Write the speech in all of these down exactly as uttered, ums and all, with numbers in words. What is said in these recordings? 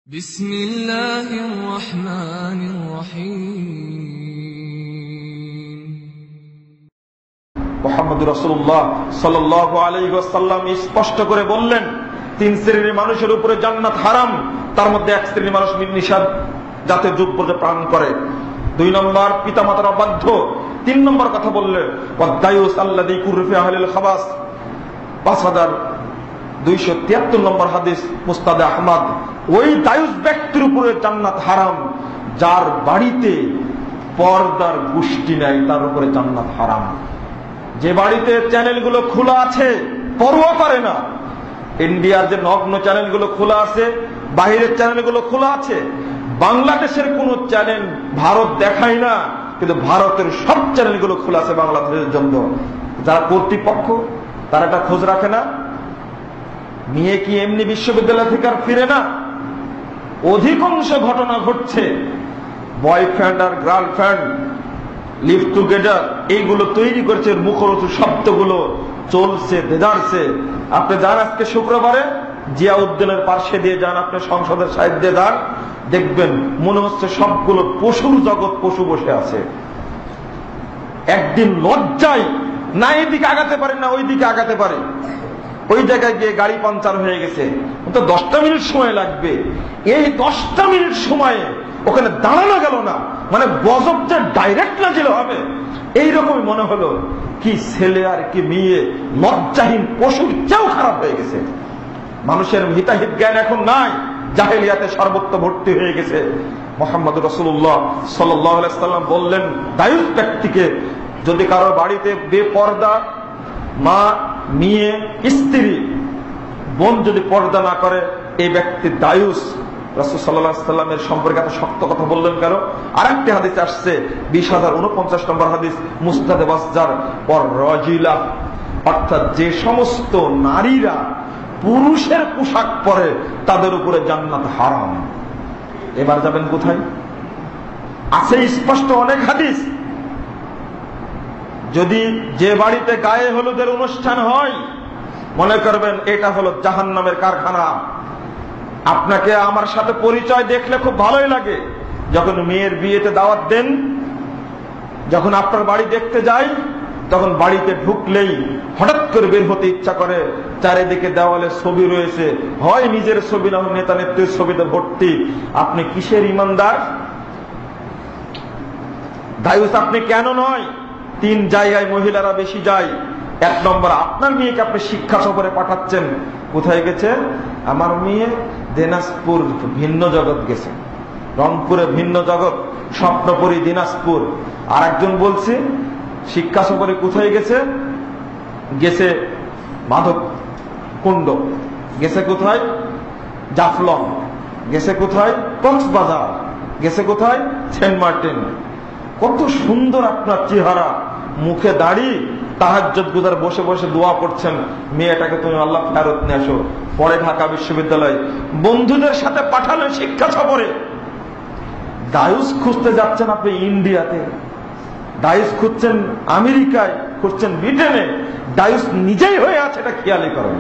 بسم الله الرحمن الرحيم মুহাম্মদ রাসূলুল্লাহ সাল্লাল্লাহু আলাইহি ওয়াসাল্লাম স্পষ্ট করে বললেন, তিন শ্রেণীর মানুষের উপরে জান্নাত হারাম। তার মধ্যে এক শ্রেণীর মানুষ নিষাদ জাতের যুদ্ধ পান করে, দুই নম্বর পিতামাতার অবাধ্য, তিন নম্বর কথা বললেন ওয়াদায়ুস আল্লাযী কুরফি আহলিল খাবাস। পাঁচ হাজার দুইশো তিয়াত্তর নম্বর হাদিস মুস্তাদ আহমদ। ওই দায়ুস ব্যক্তির উপরে জান্নাত হারাম যার বাড়িতে পর্দার গোষ্ঠী নাই, তার উপরে জান্নাত হারাম। যে বাড়িতে চ্যানেলগুলো খোলা আছে, পরোয়া করে না, ইন্ডিয়ার যে নগ্ন চ্যানেলগুলো খোলা আছে, বাহিরের চ্যানেলগুলো খোলা আছে, বাংলাদেশের কোন চ্যানেল ভারত দেখায় না, কিন্তু ভারতের সব চ্যানেলগুলো খোলা আছে বাংলাদেশের জন্য। যারা কর্তৃপক্ষ তারা এটা খোঁজ রাখে না। মেয়ে কি এমনি বিশ্ববিদ্যালয় থেকে আর ফিরে না? অধিকাংশ ঘটনা ঘটছে বয়ফ্রেন্ড আর গার্লফ্রেন্ড লিভ টুগেদার, এইগুলো তৈরি করছে মুখরোচক শব্দগুলো চলছে দেদারছে। আপনি যান আজকে শুক্রবারে জিয়াউদ্দিনের পার্শ্বে দিয়ে যান, আপনি সংসদের সাহিত্যে যান, দেখবেন মনে হচ্ছে সবগুলো পশুর জগৎ, পশু বসে আছে। একদিন লজ্জায় না এদিকে আগাতে পারে না ওই দিকে আগাতে পারে, ওই জায়গায় গিয়ে গাড়ি পাঞ্চার হয়ে গেছে, তো দশটা মিনিট সময় লাগবে। এই দশটা মিনিট সময়ে ওখানে দাঁড়ানো গেল না, মানে গজব যে ডাইরেক্ট নাজিল হবে এইরকমই মনে হলো। কি ছেলে আর কি মেয়ে, লজ্জাহীন পশুর চেয়েও খারাপ হয়ে গেছে। মানুষের হিতাহিত জ্ঞান এখন নাই, জাহেলিয়াতে সর্বত্র ভর্তি হয়ে গেছে। মুহাম্মদ রাসূলুল্লাহ সাল্লাল্লাহু আলাইহি ওয়াসাল্লাম বললেন, দায়ুস ব্যক্তিকে যদি কারো বাড়িতে বেপর্দা মা, মেয়ে, স্ত্রী, বোন যদি পর্দা না করে, এই ব্যক্তি দায়ুস। রাসূল সাল্লাল্লাহু আলাইহি ওয়াসাল্লামের সম্পর্কে এত শক্ত কথা বললেন কেন? আরেকটি হাদিস আসছে বিশ হাজার উনপঞ্চাশ নম্বর হাদিস মুস্তাদে বাসজার পর রাজিলা, অর্থাৎ যে সমস্ত নারীরা পুরুষের পোশাক পরে তাদের উপরে জান্নাত হারাম। এবার যাবেন কোথায়? আছে স্পষ্ট অনেক হাদিস। যদি যে বাড়িতে গায়ে হলুদের অনুষ্ঠান হয়, মনে করবেন এটা হলো জাহান্নামের কারখানা। আপনাকে আমার সাথে পরিচয় দেখলে খুব ভালোই লাগে। যখন মেয়ের বিয়েতে দাওয়াত দেন, যখন আপনার বাড়ি দেখতে যাই, তখন বাড়িতে ঢুকলেই হঠাৎ করে বের হতে ইচ্ছা করে। চারিদিকে দেওয়ালে ছবি রয়েছে, হয় নিজের ছবি না হয় নেতা নেত্রীর ছবিতে ভর্তি। আপনি কিসের ইমানদার? দায়ুস আপনি কেন নয়? তিন জায়গায় মহিলারা বেশি যায়। এক নম্বর, আপনার মেয়েকে আপনি শিক্ষা সফরে পাঠাচ্ছেন। কোথায় গেছে? আমার মেয়ে দিনাজপুর ভিন্ন জগৎ গেছে, রংপুরে ভিন্ন জগৎ, স্বপ্নপুরী দিনাজপুর। আর একজন বলছে শিক্ষা সফরে কোথায় গেছে? গেছে মাধব কুণ্ড, গেছে কোথায়? জাফলং, গেছে কোথায়? কক্সবাজার, গেছে কোথায়? Saint Martin. কত সুন্দর আপনার চেহারা, মুখে দাড়ি, তাহাজ্জুদ গুজার বসে বসে দোয়া করছেন, মেয়েটাকে তুমি আল্লাহ ফেরত নিয়ে আসো। পরে ঢাকা বিশ্ববিদ্যালয় বন্ধুদের সাথে পাঠালেন শিক্ষা সফরে। দায়ুস খুঁজতে যাচ্ছেন আপনি ইন্ডিয়াতে, দায়ুস খুঁজছেন আমেরিকায়, খুঁজছেন ব্রিটেনে, দায়ুস নিজেই হয়ে আছে, এটা খেয়ালই করেন।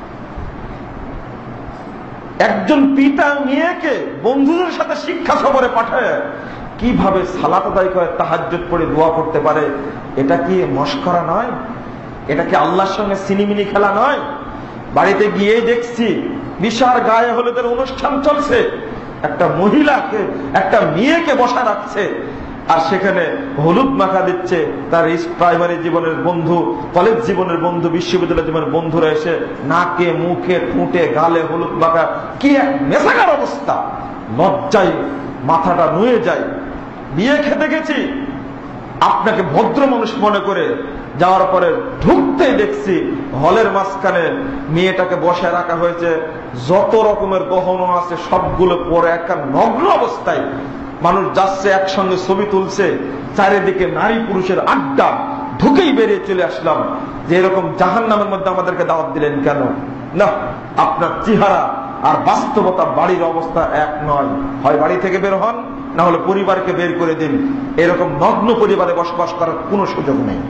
একজন পিতা মেয়েকে বন্ধুদের সাথে শিক্ষা সফরে পাঠায় কিভাবে সালাত আদায় করে, তাহাজ্জুদ পড়ে দোয়া করতে পারে, এটা কি মশকরা নয়? এটা কি আল্লাহর সঙ্গে সিনিমিনি খেলা নয়? বাড়িতে গিয়ে দেখছি বিশাল গায়ে হলুদের অনুষ্ঠান চলছে, একটা মহিলাকে, একটা মেয়েকে বসা রাখছে, আর সেখানে হলুদ মাখা দিচ্ছে তার প্রাইমারি জীবনের বন্ধু, কলেজ জীবনের বন্ধু, বিশ্ববিদ্যালয় জীবনের বন্ধুরা এসে নাকে, মুখে, ঠোঁটে, গালে হলুদ মাখা। কি এক মেসাকার অবস্থা! লজ্জায় মাথাটা নুয়ে যায়। বিয়ে খেতে গেছি, আপনাকে ভদ্র মানুষ মনে করে যাওয়ার পরে ঢুকতেই দেখছি হলের মাঝখানে মেয়েটাকে বসে রাখা হয়েছে, যত রকমের গহনা আছে সবগুলো পরে একটা নগ্ন অবস্থায় মানুষ যাচ্ছে, একসঙ্গে ছবি তুলছে, চারিদিকে নারী পুরুষের আড্ডা। ঢুকেই বেরিয়ে চলে আসলাম যে এরকম জাহান্নামের মধ্যে আমাদেরকে দাওয়াত দিলেন কেন? না, আপনার চেহারা আর বাস্তবতা, বাড়ির অবস্থা এক নয়। হয় বাড়ি থেকে বের হন, না হলে পরিবারকে বের করে দিন। এরকম নগ্ন পরিবারে বসবাস করার কোনো সুযোগ নেই।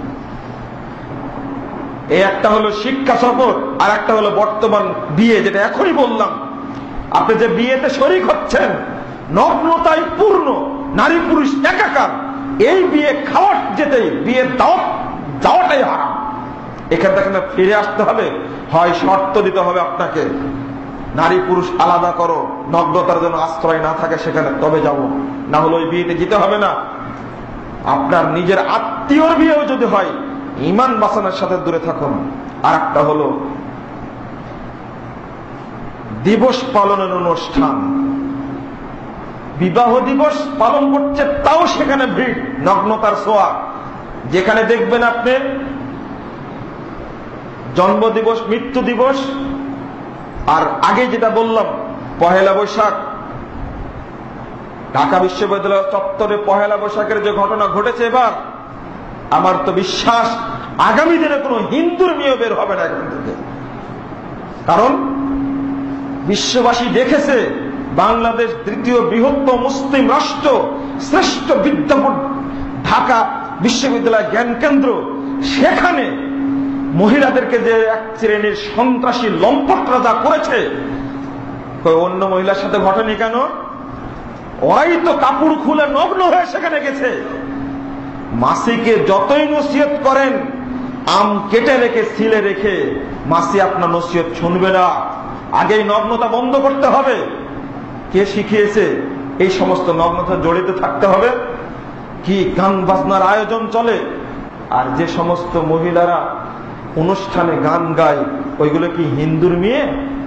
এই একটা হলো শিক্ষা সফর, আর একটা হলো বর্তমান বিয়ে, যেটা এখনই বললাম। আপনি যে বিয়েতে শরীক হচ্ছেন, নগ্নতায় পূর্ণ, নারী পুরুষ একাকার, এই বিয়ে খাওয়ার যেতেই বিয়ের দাওয়াত যাওয়াটাই হারাম। এখান থেকে ফিরে আসতে হবে, হয় শর্ত দিতে হবে আপনাকে, নারী পুরুষ আলাদা করো, নগ্নতার জন্য আশ্রয় না থাকে সেখানে, তবে যাব, না হলে ওই বিয়েতে যেতে হবে না। আপনার নিজের আত্মীয়র বিয়েও যদি হয়, ঈমান বাঁচানোর সাথে দূরে থাকুন। আর একটা হলো দিবস পালনের অনুষ্ঠান, বিবাহ দিবস পালন করছে, তাও সেখানে ভিড়, নগ্নতার ছোঁয়া। যেখানে দেখবেন আপনি জন্ম দিবস, মৃত্যু দিবস, আর আগে যেটা বললাম পহেলা বৈশাখ, ঢাকা বিশ্ববিদ্যালয় চত্বরে পহেলা বৈশাখের যে ঘটনা ঘটেছে এবার, আমার তো বিশ্বাস আগামী দিনে কোনো হিন্দুর মেয়ে বের হবে না এখান থেকে। কারণ বিশ্ববাসী দেখেছে বাংলাদেশ দ্বিতীয় বৃহত্তম মুসলিম রাষ্ট্র, শ্রেষ্ঠ বিদ্যাপীঠ ঢাকা বিশ্ববিদ্যালয় জ্ঞান কেন্দ্র, সেখানে মহিলাদেরকে যে এক শ্রেণীর সন্ত্রাসী লম্পটরা যা করেছে, অন্য মহিলার সাথে ঘটেনি কেন? ওরাই তো কাপড় খুলে নগ্ন হয়ে সেখানে গেছে। মাসিকে যতই নসিহত করেন, আম কেটে রেখে ছিলে রেখে, মাসি আপনার নসিহত শুনবে না। আগেই নগ্নতা বন্ধ করতে হবে। কে শিখিয়েছে এই সমস্ত নগ্নতা জড়িত থাকতে হবে? কি গান বাজনার আয়োজন চলে, আর যে সমস্ত মহিলারা অনুষ্ঠানে গান গায়, ওইগুলো কি হিন্দুর মেয়ে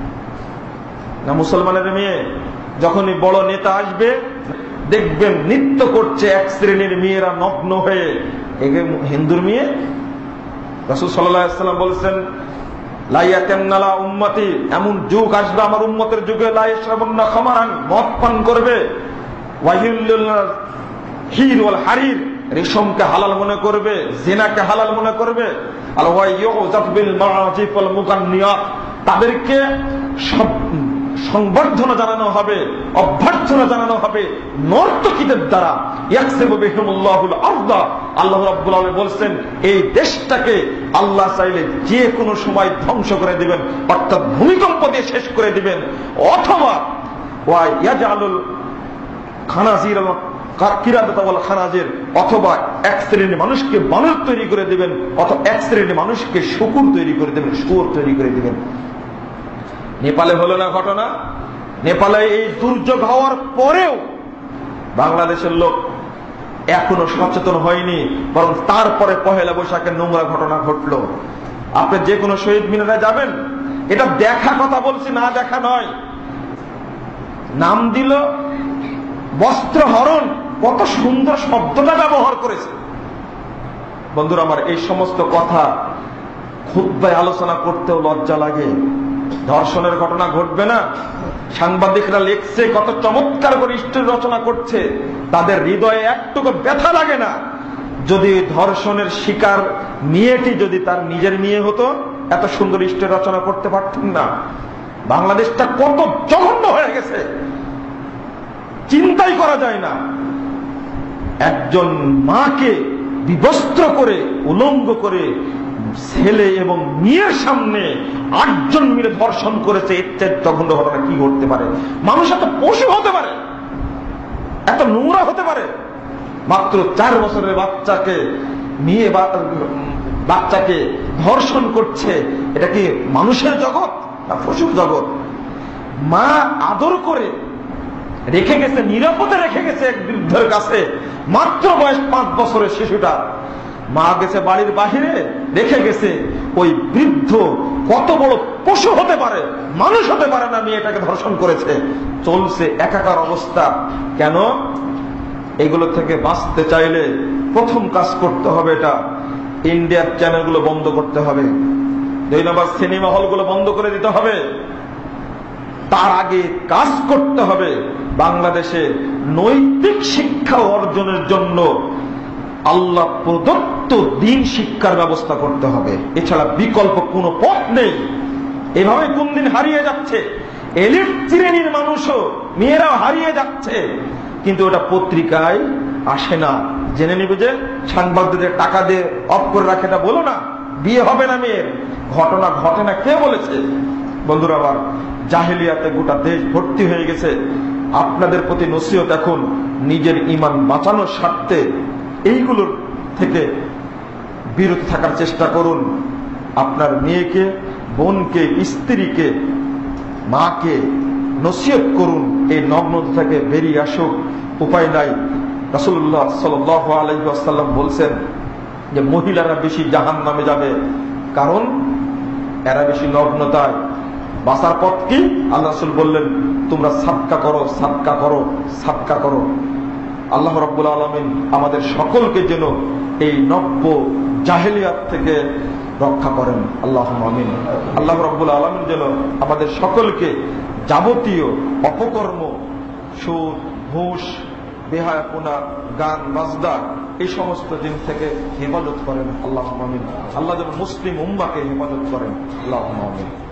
না মুসলমানের মেয়ে? যখনই বড় নেতা আসবে দেখবেন নৃত্য করছে এক শ্রেণীর মেয়েরা নগ্ন হয়ে, এগুলো হিন্দুর মেয়ে? রাসূল সাল্লাল্লাহু আলাইহি ওয়াসাল্লাম বলেছেন, লাইয়াতান্নালা উম্মতি, এমন যুগ আসবে আমার উম্মতের যুগে, লা ইয়াশরাবুন্না খামারান, মদ পান করবে, ওয়াহিল্লুল হির ওয়াল হারির, রেশমকে হালাল মনে করবে, জিনাকে হালাল মনে করবে, আল ওয়াইয়ুজাফ বিল মাআজিফ ওয়াল মুগান্নিয়াত, তাদেরকে সব সংবর্ধনা জানানো হবে, অভ্যর্থনা জানানো হবে নর্তকীদের দ্বারা। ইয়াকসিবু বিহিমুল্লাহুল আরদা, আল্লাহ রাব্বুল আলামিন বলেন এই দেশটাকে আল্লাহ চাইলে যে কোনো সময় ধ্বংস করে দিবেন, অর্থাৎ ভূমিকম্প দিয়ে শেষ করে দিবেন, অথবা ওয়া ইয়াজআলুল খানাজির কিরাদাতা ওয়াল খানাজির, অথবা এক শ্রেণীর মানুষকে বানর তৈরি করে দিবেন, অথবা এক শ্রেণীর মানুষকে শূকর তৈরি করে দিবেন, শুয়োর তৈরি করে দিবেন। নেপালে হলো না ঘটনা? নেপালে এই দুর্যোগ হওয়ার পরেও বাংলাদেশের লোক এখনো সচেতন হয়নি, বরং তারপরে পহেলা বৈশাখের নোংরা ঘটনা ঘটলো। আপনি যে কোনো শহীদ মিনারে যাবেন, এটা দেখা কথা বলছি, না দেখা নয়। নাম দিল বস্ত্রহরণ, কত সুন্দর শব্দটা ব্যবহার করেছে। বন্ধুরা আমার, এই সমস্ত কথা খুতবায় আলোচনা করতেও লজ্জা লাগে। ধর্ষণের ঘটনা ঘটবে না? সাংবাদিকরা লিখছে কত চমৎকার করে স্টোরি রচনা করছে, তাদের হৃদয়ে একটুকু ব্যথা লাগে না। যদি ধর্ষণের শিকার মেয়েটি যদি তার নিজের মেয়ে হতো, এত সুন্দর স্টোরি রচনা করতে পারতেন না। বাংলাদেশটা কত জঘন্য হয়ে গেছে, চিন্তাই করা যায় না। একজন মাকে বিবস্ত্র করে, উলঙ্গ করে, ছেলে এবং মেয়ের সামনে আটজন মিলে ধর্ষণ করেছে। এর চেয়ে জঘন্য ঘটনা কি ঘটতে পারে? মানুষ এত পশু হতে পারে, এত নোংরা হতে পারে? মাত্র চার বছরের বাচ্চাকে, মেয়ে বাচ্চাকে ধর্ষণ করছে। এটা কি মানুষের জগৎ না পশুর জগৎ? মা আদর করে রেখে গেছে, নিরাপদে রেখে গেছে এক বৃদ্ধের কাছে, মাত্র বয়স পাঁচ বছরের শিশুটা। মা গেছে বাড়ির বাহিরে, রেখে গেছে। ওই বৃদ্ধ কত বড় পশু হতে পারে, মানুষ হতে পারে না, মেয়েটাকে ধর্ষণ করেছে। চলছে একাকার অবস্থা। কেন? এগুলো থেকে বাঁচতে চাইলে প্রথম কাজ করতে হবে, এটা ইন্ডিয়ার চ্যানেলগুলো বন্ধ করতে হবে, দুই নম্বর সিনেমা হলগুলো বন্ধ করে দিতে হবে। তার আগে কাজ করতে হবে বাংলাদেশে নৈতিক শিক্ষা অর্জনের জন্য আল্লাহ প্রদত্ত দিন শিক্ষার ব্যবস্থা করতে হবে। এছাড়া বিকল্প কোনো পথ নেই। এভাবে কোন দিন হারিয়ে যাচ্ছে, এলিট শ্রেণীর মানুষও, মেয়েরাও হারিয়ে যাচ্ছে, কিন্তু ওটা পত্রিকায় আসে না। জেনে নিবে যে সাংবাদিকদের টাকা দিয়ে অফ করে রাখে, এটা বলো না, বিয়ে হবে না মেয়ের। ঘটনা ঘটে না, কে বলেছে? বন্ধুরা আমার, জাহেলিয়াতে গোটা দেশ ভর্তি হয়ে গেছে। আপনাদের প্রতি নসিহত এখন, নিজের ঈমান বাঁচানোর স্বার্থে এইগুলোর থেকে বিরত থাকার চেষ্টা করুন। আপনার মেয়েকে, বোনকে, স্ত্রীকে, মাকে নসিহত করুন এই নগ্নতা থেকে বেরিয়ে আসুক। উপায় নাই। রাসূলুল্লাহ সাল্লাল্লাহু আলাইহি ওয়াসাল্লাম বলছেন যে মহিলারা বেশি জাহান্নামে যাবে, কারণ এরা বেশি নগ্নতায়। বাঁচার পথ কি? আল্লাহ রাসূল বললেন, তোমরা সাদকা করো, সাদকা করো, সাদকা করো। আল্লাহ রাব্বুল আলামিন আমাদের সকলকে যেন এই নব্য জাহেলিয়াত থেকে রক্ষা করেন। আল্লাহুম্মা আমিন। আল্লাহ রাব্বুল আলামিন যেন আমাদের সকলকে যাবতীয় অপকর্ম, সুদ, ঘুষ, বেহায়াপনা, গান বাজনা, এই সমস্ত জিনিস থেকে হেফাজত করেন। আল্লাহুম্মা আমিন। আল্লাহ যেন মুসলিম উম্মাহকে হেফাজত করেন। আল্লাহুম্মা আমিন।